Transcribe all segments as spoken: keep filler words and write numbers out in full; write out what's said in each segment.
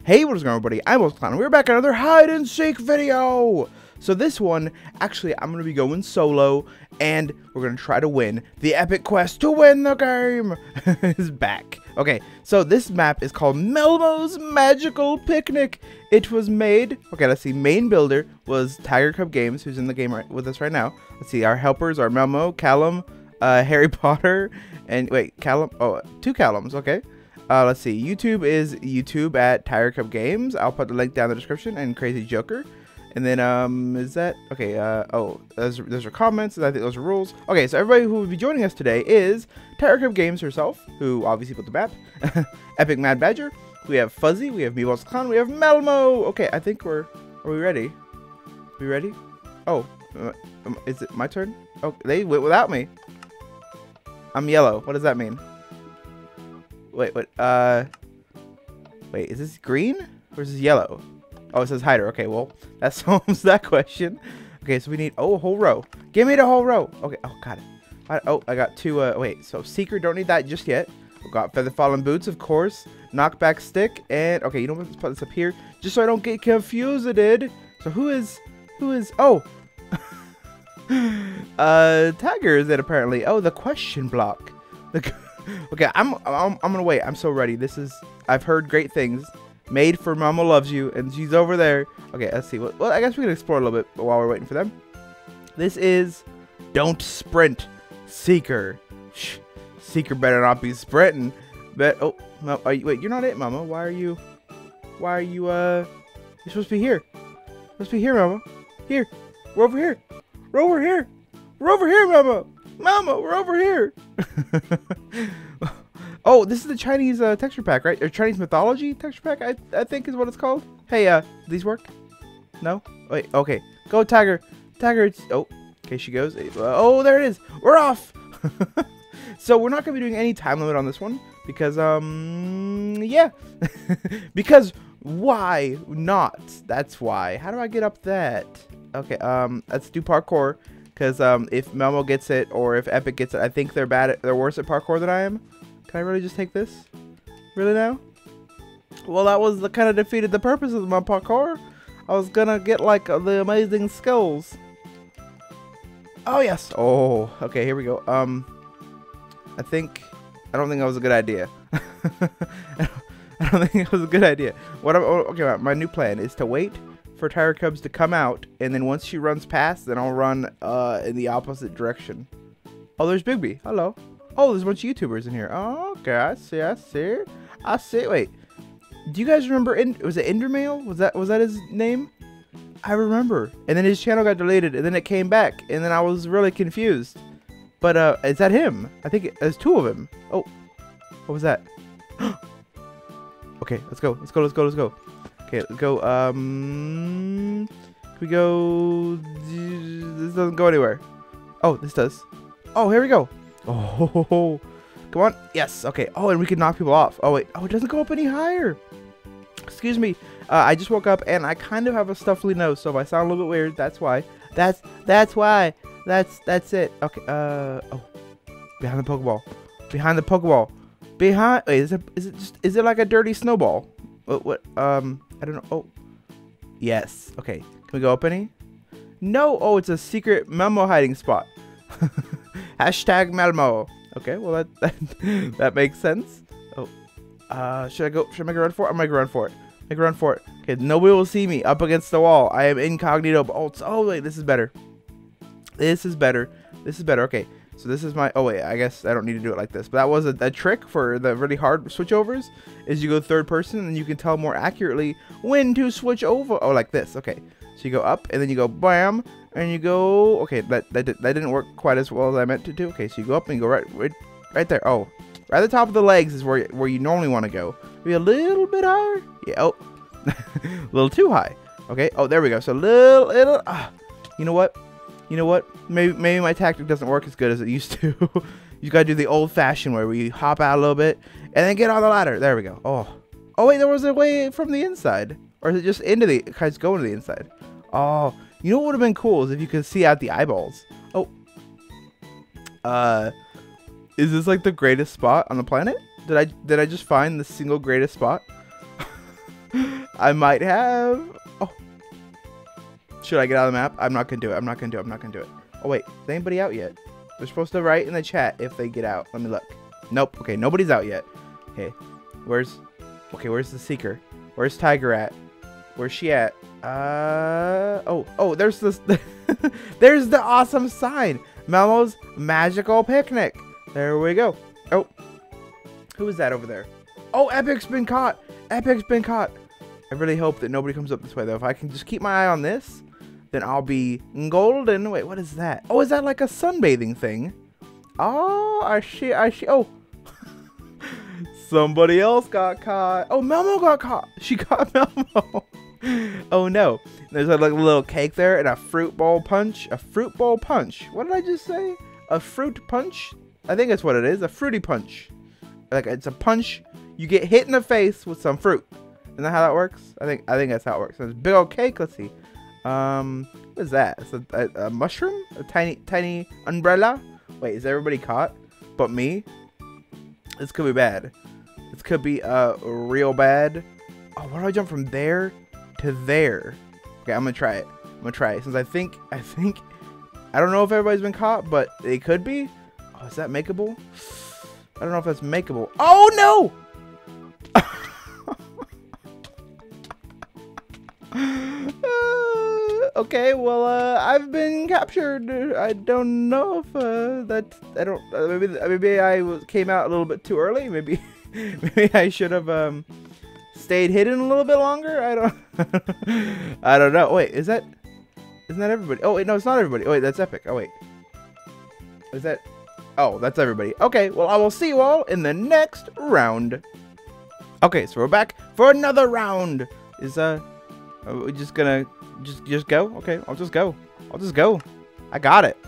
Hey, what is going on, everybody? I'm Clown. We're back at another hide and seek video. So this one, actually, I'm going to be going solo, and we're going to try to win. The epic quest to win the game is back. Okay, so this map is called Melmo's Magical Picnic. It was made, okay, let's see, main builder was Tiger Cub Games, who's in the game right with us right now. Let's see, our helpers are Melmo, Callum, uh, Harry Potter, and wait, Callum, oh, two Callums, okay. Uh, let's see, YouTube is YouTube at Tiger Cub Games. I'll put the link down in the description, and Crazy Joker. And then, um, is that, okay, uh, oh, those, those are comments, and I think those are rules. Okay, so everybody who will be joining us today is Tiger Cub Games herself, who obviously put the map, Epic Mad Badger, we have Fuzzy, we have Meatballs Clown, we have Melmo. Okay, I think we're, are we ready? We ready? Oh, um, is it my turn? Oh, they went without me. I'm yellow, what does that mean? Wait, what, uh, wait, is this green, or is this yellow? Oh, it says hider. Okay, well, that solves that question. Okay, so we need, oh, a whole row. Give me the whole row. Okay, oh, got it. I, oh, I got two, uh, wait, so Seeker, don't need that just yet. We got Feather Fallen Boots, of course. Knockback Stick, and, okay, you know what, let's put this up here, just so I don't get confused. So who is, who is, oh. uh, Tiger is it, apparently. Oh, the question block. The, okay, I'm, I'm, I'm gonna wait. I'm so ready. This is, I've heard great things. Made for Mama Loves You, and she's over there. Okay, let's see. Well, well, I guess we can explore a little bit while we're waiting for them. This is Don't Sprint Seeker. Shh. Seeker better not be sprinting. But oh, no, are you, wait, you're not it, Mama. Why are you? Why are you? Uh, you're supposed to be here. You're supposed to be here, Mama. Here, we're over here. We're over here. We're over here, Mama. Mama, we're over here. Oh, this is the Chinese uh, texture pack, right? Or Chinese mythology texture pack, I, I think is what it's called. Hey, uh, these work? No? Wait, okay. Go, Tiger. Tiger, it's, oh, okay, she goes. Uh, oh, there it is. We're off. So we're not going to be doing any time limit on this one because, um, yeah. Because why not? That's why. How do I get up that? Okay, um, let's do parkour. Because um, if Melmo gets it or if Epic gets it, I think they're bad at, they're worse at parkour than I am. Can I really just take this? Really now? Well, that was the kind of defeated the purpose of my parkour. I was gonna get like uh, the amazing skills. Oh yes. Oh, okay. Here we go. Um, I think I don't think that was a good idea. I don't think it was a good idea. What? I'm, oh, okay, my new plan is to wait for Tiger Cubs to come out, and then once she runs past, then I'll run uh in the opposite direction. Oh, there's Bigby. Hello. Oh, there's a bunch of YouTubers in here. Oh, okay, I see, I see. I see. Wait, do you guys remember? In, was it Endermail? Was that was that his name? I remember. And then his channel got deleted, and then it came back, and then I was really confused. But uh, is that him? I think it, there's two of him. Oh, what was that? Okay, let's go. Let's go. Let's go. Let's go. Okay, let's go. Um, can we go? This doesn't go anywhere. Oh, this does. Oh, here we go. Oh, come on. Yes. Okay. Oh, and we can knock people off. Oh, wait. Oh, it doesn't go up any higher. Excuse me. Uh, I just woke up and I kind of have a stuffly nose, so if I sound a little bit weird, that's why. That's that's why. That's that's it. Okay. Uh. Oh. Behind the Pokeball. Behind the Pokeball. Behind. Wait. Is it is it just is it like a dirty snowball? What? What? Um. I don't know. Oh. Yes. Okay. Can we go up any? No. Oh, it's a secret Melmo hiding spot. Hashtag Melmo. Okay, well that, that that makes sense. Oh, uh, should I go? Should I make a run for it? I'm gonna run for it. Make a run for it. Okay, nobody will see me up against the wall. I am incognito. Oh, oh wait, this is better. This is better. This is better. Okay, so this is my. Oh wait, I guess I don't need to do it like this. But that was a, a trick for the really hard switchovers. Is you go third person and you can tell more accurately when to switch over. Oh, like this. Okay, so you go up and then you go bam. And you go, okay, that that, did, that didn't work quite as well as I meant to do. Okay, so you go up and you go right, right, right there. Oh, right at the top of the legs is where where you normally want to go. Maybe a little bit higher. Yeah. Oh, a little too high. Okay. Oh, there we go. So little, little. Ah, you know what? You know what? Maybe maybe my tactic doesn't work as good as it used to. You gotta do the old-fashioned way where you hop out a little bit and then get on the ladder. There we go. Oh, oh wait, there was a way from the inside, or is it just into the? Guys, go into the inside. Oh. You know what would have been cool is if you could see out the eyeballs. Oh. Uh, is this like the greatest spot on the planet? Did I did I just find the single greatest spot? I might have. Oh. Should I get out of the map? I'm not going to do it. I'm not going to do it. I'm not going to do it. Oh, wait. Is anybody out yet? They're supposed to write in the chat if they get out. Let me look. Nope. Okay, nobody's out yet. Okay. Where's... Okay, where's the Seeker? Where's Tiger at? Where's she at? Uh... Oh, oh, there's this... There's the awesome sign. Melmo's Magical Picnic. There we go. Oh. Who is that over there? Oh, Epic's been caught. Epic's been caught. I really hope that nobody comes up this way, though. If I can just keep my eye on this, then I'll be golden. Wait, what is that? Oh, is that like a sunbathing thing? Oh, I see. I see. Oh. Somebody else got caught. Oh, Melmo got caught. She got Melmo. Oh, no. There's a like, little cake there and a fruit bowl punch. A fruit bowl punch. What did I just say? A fruit punch? I think that's what it is. A fruity punch. Like, it's a punch. You get hit in the face with some fruit. Isn't that how that works? I think I think that's how it works. There's a big old cake. Let's see. Um, what is that? It's a, a, a mushroom? A tiny, tiny umbrella? Wait, is everybody caught but me? This could be bad. This could be uh real bad. Oh, why do I jump from there to there? Okay, I'm gonna try it. I'm gonna try it since I think I think I don't know if everybody's been caught, but it could be. Oh, is that makeable? I don't know if that's makeable. Oh no! uh, okay, well, uh, I've been captured. I don't know if uh, that. I don't. Uh, maybe maybe I was, came out a little bit too early. Maybe maybe I should have um stayed hidden a little bit longer. I don't. I don't know. Wait, is that? Isn't that everybody? Oh wait, no, it's not everybody. Oh wait, that's Epic. Oh wait, is that? Oh, that's everybody. Okay, well, I will see you all in the next round. Okay, so we're back for another round. Is uh, are we just gonna just just go? Okay, I'll just go. I'll just go. I got it.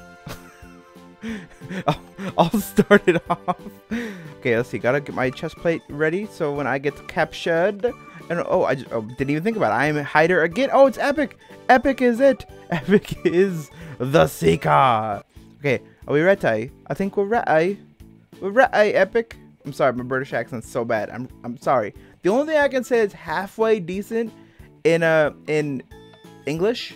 I'll, I'll start it off. Okay, let's see. Gotta get my chest plate ready so when I get captured. And oh, I just, oh, didn't even think about it. I am hider again. Oh, it's Epic. Epic is it. Epic is the Seeker. Okay, are we ready? I think we're ready. We're ready, Epic. I'm sorry, my British accent's so bad. I'm I'm sorry. The only thing I can say is halfway decent in uh in English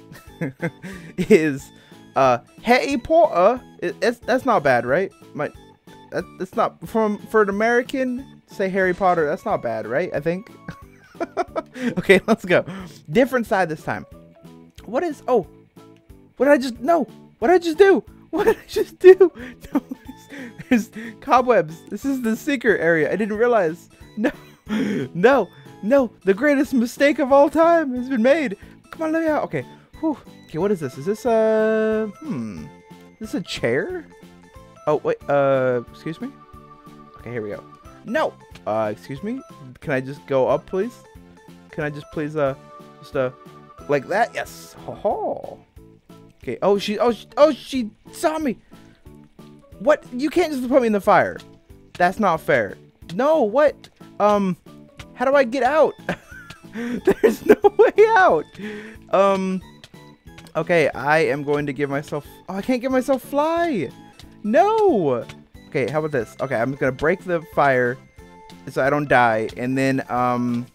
is uh Harry Potter. It, it's that's not bad, right? My that, that's not from for an American say Harry Potter. That's not bad, right? I think. Okay, let's go. Different side this time. What is? Oh, what did I just? No, what did I just do? What did I just do? No, there's, there's cobwebs. This is the Seeker area. I didn't realize. No, no, no. The greatest mistake of all time has been made. Come on, let me out. Okay. Whew. Okay, what is this? Is this a hmm? Is this a chair? Oh wait. Uh, excuse me. Okay, here we go. No. Uh, excuse me. Can I just go up, please? Can I just please uh, just uh, like that? Yes. Ho ho. Okay. Oh, she. Oh, she, oh, she saw me. What? You can't just put me in the fire. That's not fair. No. What? Um. How do I get out? There's no way out. Um. Okay. I am going to give myself. Oh, I can't give myself fly. No. Okay. How about this? Okay. I'm gonna break the fire so I don't die, and then um.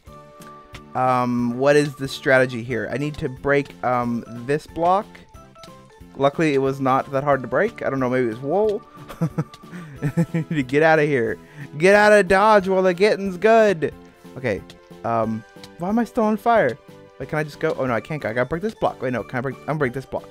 Um. What is the strategy here? I need to break um this block. Luckily, it was not that hard to break. I don't know, maybe it was wool. To get out of here. Get out of Dodge while the getting's good. Okay. Um, why am I still on fire? Wait, can I just go? Oh, no, I can't go. I gotta break this block. Wait, no, can I break? I'm gonna break this block.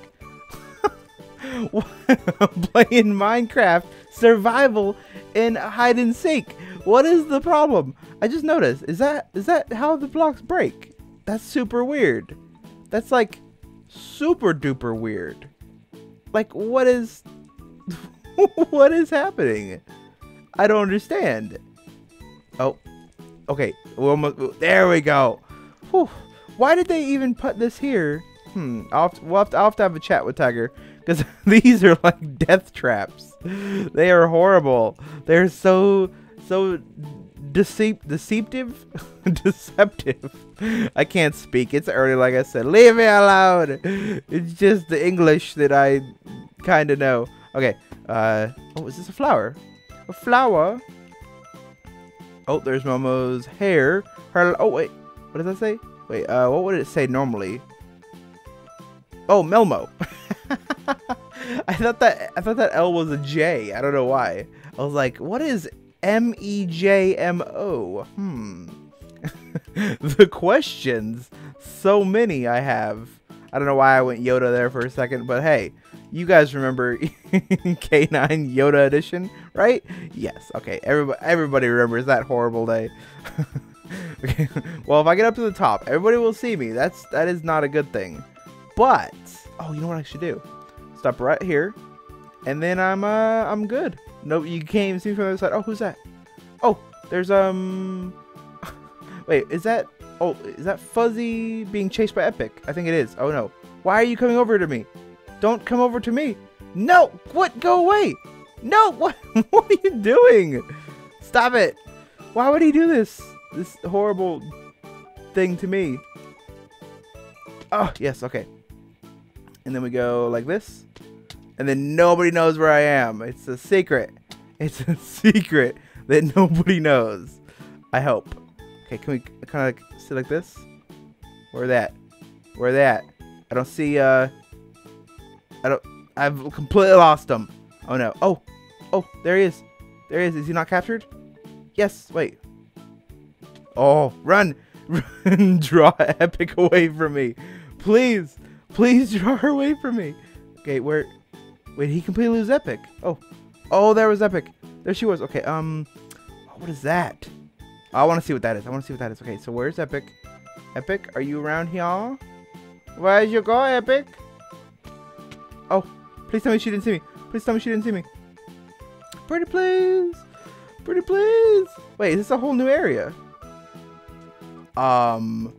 I'm playing Minecraft survival and hide and seek. What is the problem? I just noticed. Is that is that how the blocks break? That's super weird. That's like super duper weird. Like, what is what is happening? I don't understand. Oh, okay. We're almost, there we go. Whew. Why did they even put this here? Hmm. I'll have to, we'll have to, I'll have to have a chat with Tiger, because these are like death traps. They are horrible. They're so so decep deceptive, deceptive. I can't speak. It's early, like I said. Leave me alone. It's just the English that I kind of know. Okay. Uh. Oh, is this a flower? A flower? Oh, there's Momo's hair. Her. Oh wait. What does that say? Wait, uh, what would it say normally? Oh, Melmo. I thought that I thought that L was a J. I don't know why. I was like, what is M E J M O? Hmm. The questions, so many I have. I don't know why I went Yoda there for a second, but hey, you guys remember K nine Yoda edition, right? Yes. Okay. Everybody, everybody remembers that horrible day. Okay. Well, if I get up to the top, everybody will see me. That's that is not a good thing. But oh, you know what I should do? Stop right here, and then I'm uh I'm good. No, you can't even see me from the other side. Oh, who's that? Oh, there's um. Wait, is that? Oh, is that Fuzzy being chased by Epic? I think it is. Oh no! Why are you coming over to me? Don't come over to me! No! What? Go away! No! What? What are you doing? Stop it! Why would he do this? This horrible thing to me. Oh yes, okay. And then we go like this, and then nobody knows where I am. It's a secret. It's a secret that nobody knows. I hope. Okay, can we kind of like sit like this? Where that? Where that? I don't see. Uh, I don't. I've completely lost him. Oh no. Oh, oh, there he is. There he is. Is he not captured? Yes. Wait. Oh, run! Run! Draw Epic away from me, please. Please draw her away from me. Okay, where? Wait, he completely lose Epic. Oh, oh, there was Epic. There she was. Okay, um, what is that? I want to see what that is. I want to see what that is. Okay, so where's Epic? Epic, are you around here? Where'd you go, Epic? Oh, please tell me she didn't see me. Please tell me she didn't see me. Pretty please. Pretty please. Wait, is this a whole new area? Um.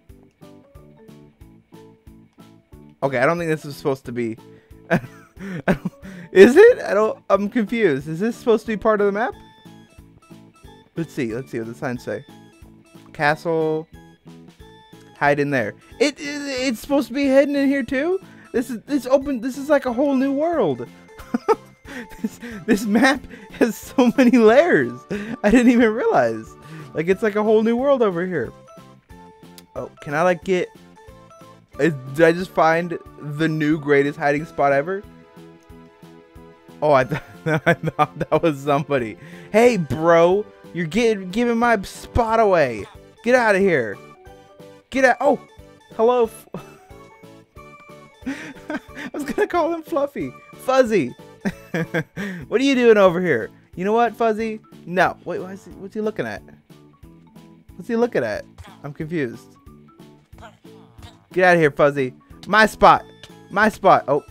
Okay, I don't think this is supposed to be. I don't, is it? I don't. I'm confused. Is this supposed to be part of the map? Let's see. Let's see what the signs say. Castle. Hide in there. It, it it's supposed to be hidden in here too. This is this open. This is like a whole new world. this this map has so many layers. I didn't even realize. Like it's like a whole new world over here. Oh, can I like get? Is, did I just find the new greatest hiding spot ever? Oh, I, th I thought that was somebody. Hey, bro, you're getting giving my spot away. Get out of here. Get out. Oh, hello. I was gonna call him Fluffy. Fuzzy. What are you doing over here? You know what, Fuzzy? No. Wait, what is he, what's he looking at? What's he looking at? I'm confused. Get out of here, Fuzzy. My spot. My spot. Oh.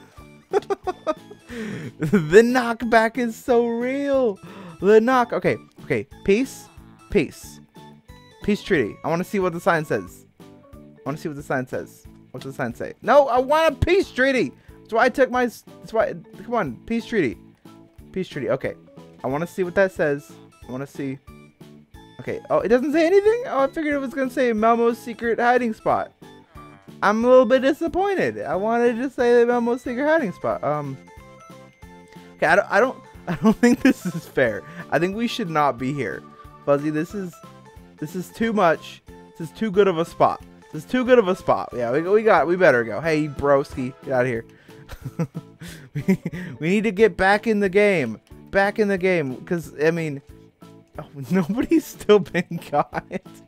The knockback is so real. The knock. Okay. Okay. Peace. Peace. Peace treaty. I want to see what the sign says. I want to see what the sign says. What's the sign say? No, I want a peace treaty. That's why I took my. That's why. Come on. Peace treaty. Peace treaty. Okay. I want to see what that says. I want to see. Okay. Oh, it doesn't say anything? Oh, I figured it was going to say Melmo's secret hiding spot. I'm a little bit disappointed. I wanted to say Melmo's secret hiding spot. Um. Okay, I don't, I don't, I don't think this is fair. I think we should not be here, Fuzzy. This is, this is too much. This is too good of a spot. This is too good of a spot. Yeah, we, we got, we better go. Hey, broski, get out of here. we, we need to get back in the game. Back in the game, because I mean, oh, nobody's still been caught.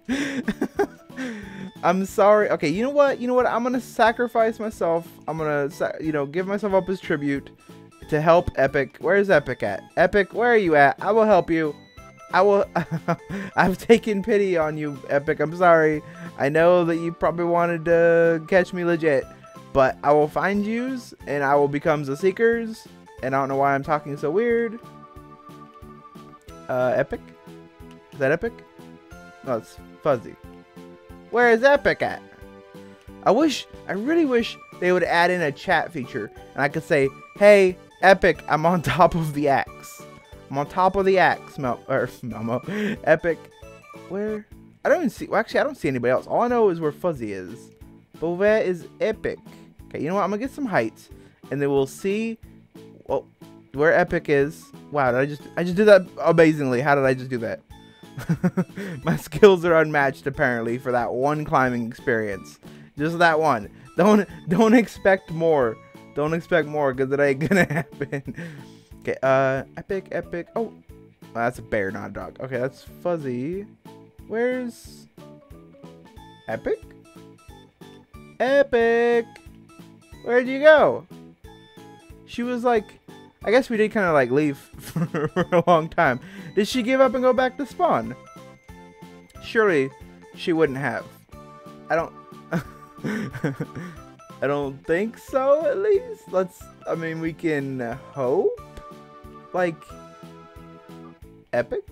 I'm sorry. Okay, you know what? You know what? I'm gonna sacrifice myself. I'm gonna, you know, give myself up as tribute to help Epic. Where's Epic at? Epic, where are you at? I will help you. I will. I've taken pity on you, Epic. I'm sorry. I know that you probably wanted to catch me legit, but I will find yous and I will become the Seekers. And I don't know why I'm talking so weird. Uh, Epic? Is that Epic? No, it's Fuzzy. Where is Epic at? I wish, I really wish they would add in a chat feature and I could say, hey, Epic, I'm on top of the axe. I'm on top of the axe, Mel, or Melmo. Epic, where? I don't even see, well, actually, I don't see anybody else. All I know is where Fuzzy is. But where is Epic? Okay, you know what? I'm gonna get some heights and then we'll see, well, where Epic is. Wow, did I just, I just did that amazingly. How did I just do that? My skills are unmatched apparently for that one climbing experience. Just that one. Don't don't expect more. Don't expect more because it ain't gonna happen. Okay, uh, epic, epic. Oh, oh, that's a bear, not a dog. Okay, that's Fuzzy. Where's Epic? Epic! Where'd you go? She was like, I guess we did kind of like leave for, for a long time. Did she give up and go back to spawn? Surely she wouldn't have. I don't I don't think so, at least. Let's, I mean, we can hope. Like, Epic?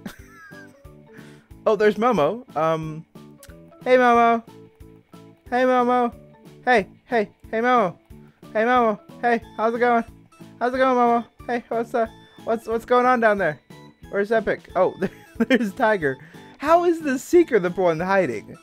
Oh, there's Momo. Um, hey Momo. Hey Momo. Hey, hey, hey Momo. Hey Momo. Hey, how's it going? How's it going, Momo? Hey, what's uh, what's what's going on down there? Where's Epic? Oh, there, there's Tiger. How is the Seeker the one hiding?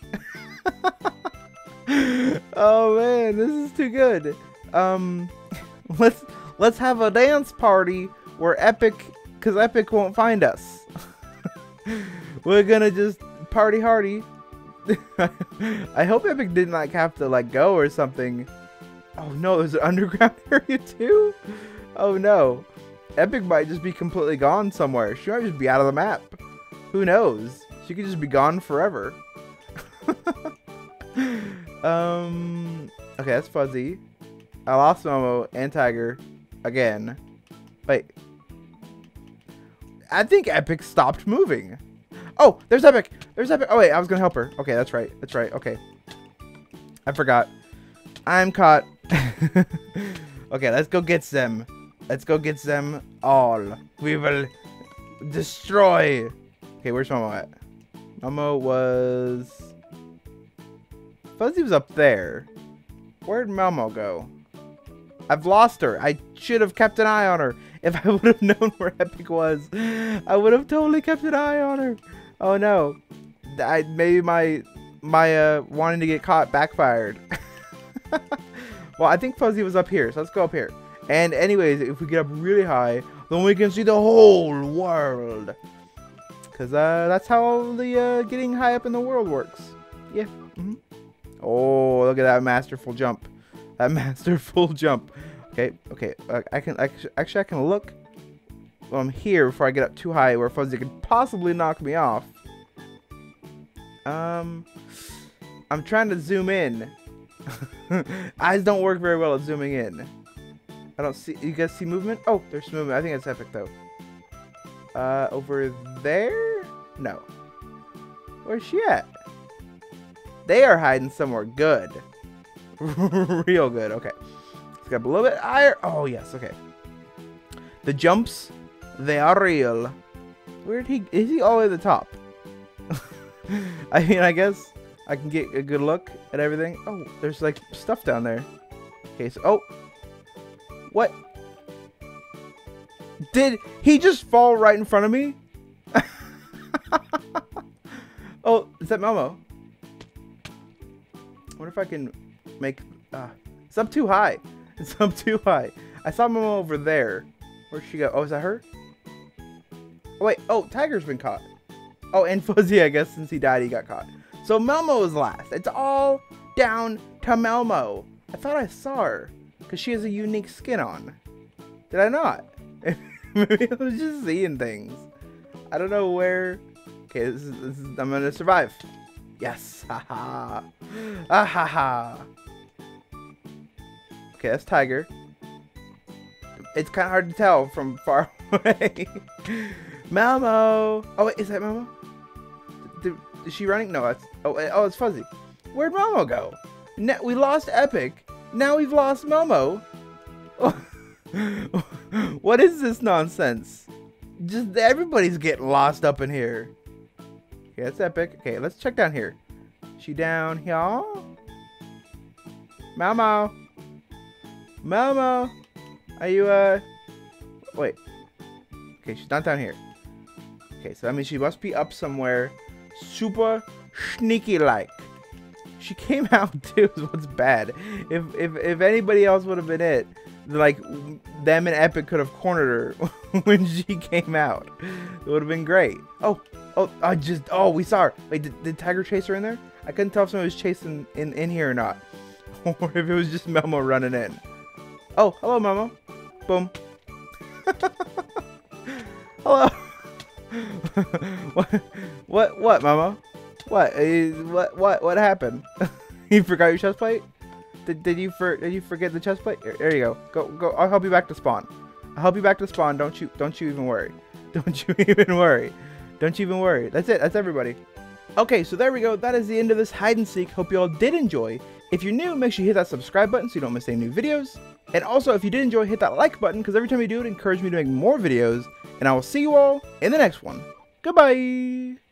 Oh man, this is too good. Um, let's let's have a dance party where Epic, cause Epic won't find us. We're gonna just party hardy. I hope Epic didn't like have to like go or something. Oh no, there's an underground area too? Oh no. Epic might just be completely gone somewhere. She might just be out of the map. Who knows? She could just be gone forever. um Okay, that's Fuzzy. I lost Momo and Tiger again. Wait. I think Epic stopped moving. Oh, there's Epic. There's Epic. Oh, wait, I was going to help her. Okay, that's right. That's right. Okay. I forgot. I'm caught. Okay, let's go get them. Let's go get them all. We will destroy. Okay, where's Momo at? Momo was... Fuzzy was up there. Where'd Momo go? I've lost her. I should have kept an eye on her. If I would have known where Epic was, I would have totally kept an eye on her. Oh no. I maybe my my uh wanting to get caught backfired. Well, I think Fuzzy was up here, so let's go up here. And anyways, if we get up really high, then we can see the whole world. Cause uh that's how the uh, getting high up in the world works. Yeah. Mm-hmm. Oh, look at that masterful jump. That masterful jump. Okay, okay. Uh, I can actually I can look um here before I get up too high where Fuzzy could possibly knock me off. Um, I'm trying to zoom in. Eyes don't work very well at zooming in. I don't see. You guys see movement? Oh, there's movement. I think it's Epic though. Uh, over there? No. Where's she at? They are hiding somewhere good. Real good. Okay. Let's get up a little bit higher. Oh, yes. Okay. The jumps, they are real. Where'd he... Is he all the way at the top? I mean, I guess I can get a good look at everything. Oh, there's like stuff down there. Okay, so... Oh. What? Did he just fall right in front of me? Oh, is that Momo? I wonder if I can make... Uh, it's up too high. It's up too high. I saw Momo over there. Where'd she go? Oh, is that her? Oh, wait. Oh, Tiger's been caught. Oh, and Fuzzy, I guess, since he died, he got caught. So Melmo is last. It's all down to Melmo. I thought I saw her because she has a unique skin on. Did I not? Maybe I was just seeing things. I don't know where. Okay, this is, this is I'm gonna survive. Yes. Haha. Ah ha ha. Okay, that's Tiger. It's kind of hard to tell from far away. Melmo. Oh wait, is that Melmo? Did, is she running? No, that's. Oh, oh, it's Fuzzy. Where'd Momo go? Now, we lost Epic. Now we've lost Momo. What is this nonsense? Just everybody's getting lost up in here. Okay, that's Epic. Okay, let's check down here. She down here? Momo. Momo. Are you, uh... Wait. Okay, she's not down here. Okay, so that means she must be up somewhere. Super sneaky-like. She came out, too, is what's bad. If, if, if anybody else would have been it, like, them and Epic could have cornered her when she came out. It would have been great. Oh, Oh, I just, oh, we saw her. Wait, did, did Tiger chase her in there? I couldn't tell if someone was chasing in, in here or not. Or if it was just Melmo running in. Oh, hello, Melmo. Boom. Hello. what, what, what, Melmo? What, uh, what, what, what happened? You forgot your chest plate? Did, did you for, did you forget the chest plate? Here, there you go. Go, go, I'll help you back to spawn. I'll help you back to spawn. Don't you, don't you even worry. Don't you even worry. Don't you even worry. That's it. That's everybody. Okay, so there we go. That is the end of this hide and seek. Hope you all did enjoy. If you're new, make sure you hit that subscribe button so you don't miss any new videos. And also, if you did enjoy, hit that like button, because every time you do it, it encourages me to make more videos. And I will see you all in the next one. Goodbye!